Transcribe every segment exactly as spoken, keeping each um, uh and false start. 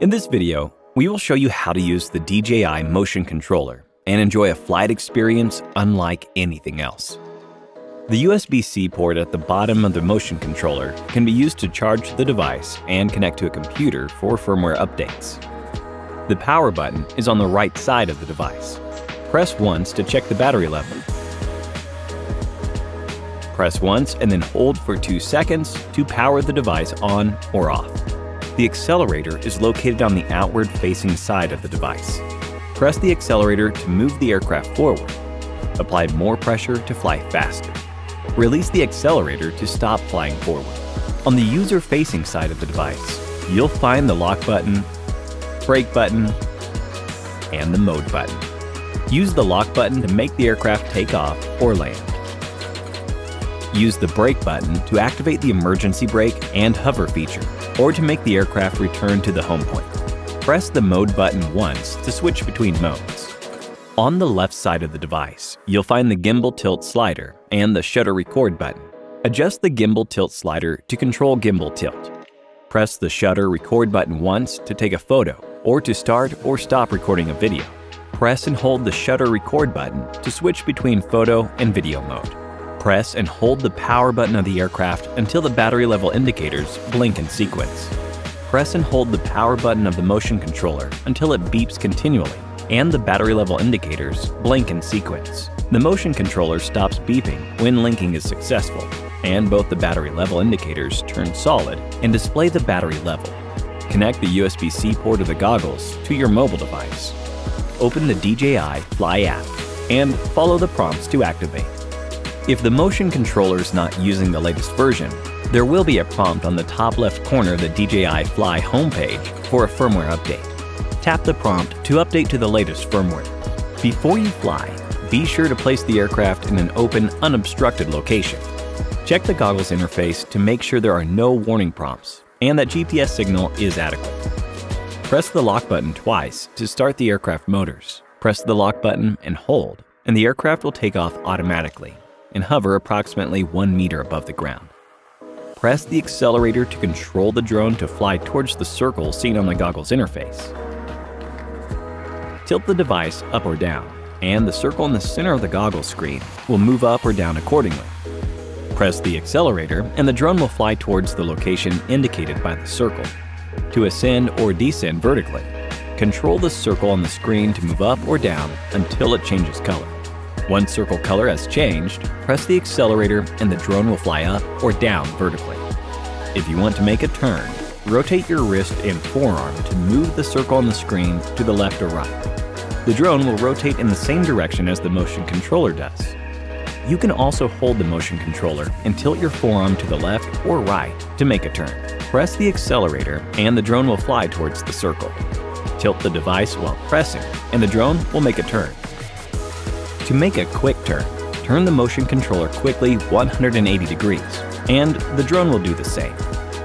In this video, we will show you how to use the D J I Motion Controller and enjoy a flight experience unlike anything else. The U S B C port at the bottom of the motion controller can be used to charge the device and connect to a computer for firmware updates. The power button is on the right side of the device. Press once to check the battery level. Press once and then hold for two seconds to power the device on or off. The accelerator is located on the outward-facing side of the device. Press the accelerator to move the aircraft forward. Apply more pressure to fly faster. Release the accelerator to stop flying forward. On the user-facing side of the device, you'll find the lock button, brake button, and the mode button. Use the lock button to make the aircraft take off or land. Use the brake button to activate the emergency brake and hover feature, or to make the aircraft return to the home point. Press the mode button once to switch between modes. On the left side of the device, you'll find the gimbal tilt slider and the shutter record button. Adjust the gimbal tilt slider to control gimbal tilt. Press the shutter record button once to take a photo or to start or stop recording a video. Press and hold the shutter record button to switch between photo and video mode. Press and hold the power button of the aircraft until the battery level indicators blink in sequence. Press and hold the power button of the motion controller until it beeps continually and the battery level indicators blink in sequence. The motion controller stops beeping when linking is successful, and both the battery level indicators turn solid and display the battery level. Connect the U S B C port of the goggles to your mobile device. Open the D J I Fly app and follow the prompts to activate. If the motion controller is not using the latest version, there will be a prompt on the top left corner of the D J I Fly homepage for a firmware update. Tap the prompt to update to the latest firmware. Before you fly, be sure to place the aircraft in an open, unobstructed location. Check the goggles interface to make sure there are no warning prompts and that G P S signal is adequate. Press the lock button twice to start the aircraft motors. Press the lock button and hold, and the aircraft will take off automatically and hover approximately one meter above the ground. Press the accelerator to control the drone to fly towards the circle seen on the goggles interface. Tilt the device up or down, and the circle in the center of the goggles screen will move up or down accordingly. Press the accelerator and the drone will fly towards the location indicated by the circle. To ascend or descend vertically, control the circle on the screen to move up or down until it changes color. Once circle color has changed, press the accelerator and the drone will fly up or down vertically. If you want to make a turn, rotate your wrist and forearm to move the circle on the screen to the left or right. The drone will rotate in the same direction as the motion controller does. You can also hold the motion controller and tilt your forearm to the left or right to make a turn. Press the accelerator and the drone will fly towards the circle. Tilt the device while pressing and the drone will make a turn. To make a quick turn, turn the motion controller quickly one hundred eighty degrees, and the drone will do the same.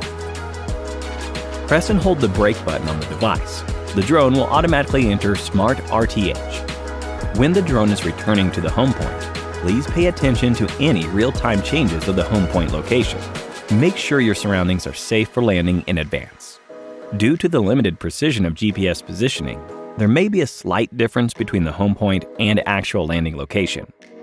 Press and hold the brake button on the device. The drone will automatically enter Smart R T H. When the drone is returning to the home point, please pay attention to any real-time changes of the home point location. Make sure your surroundings are safe for landing in advance. Due to the limited precision of G P S positioning, there may be a slight difference between the home point and actual landing location.